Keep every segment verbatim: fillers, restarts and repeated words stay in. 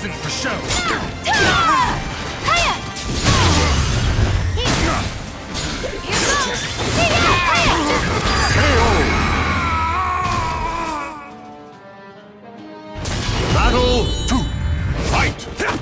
nothing for show. Battle two. Fight.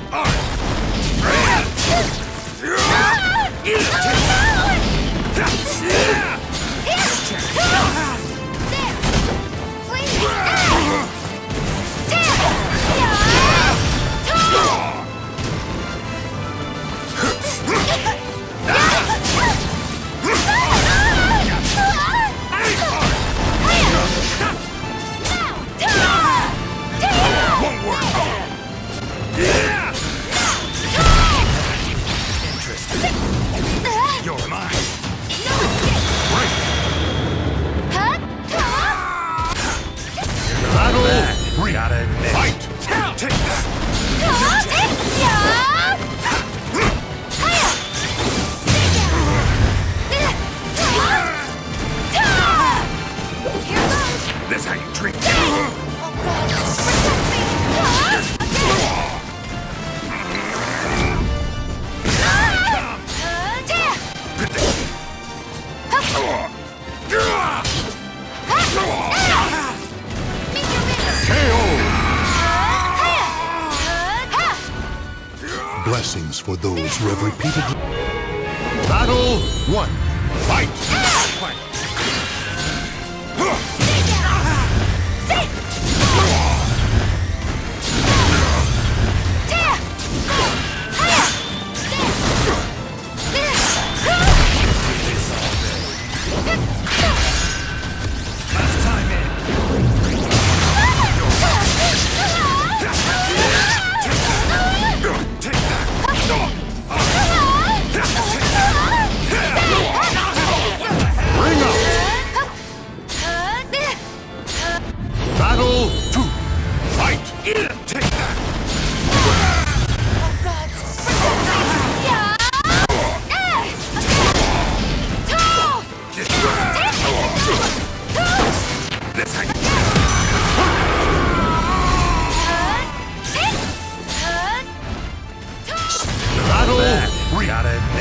You're mine. Battle three. Gotta admit. Fight. Take that. This how you treat me. Blessings for those who have repeatedly. Battle one. Fight. Fight. Last time in. Take that. Ring up. Battle two. Fight. Take that. This how you Battle three. gotta admit.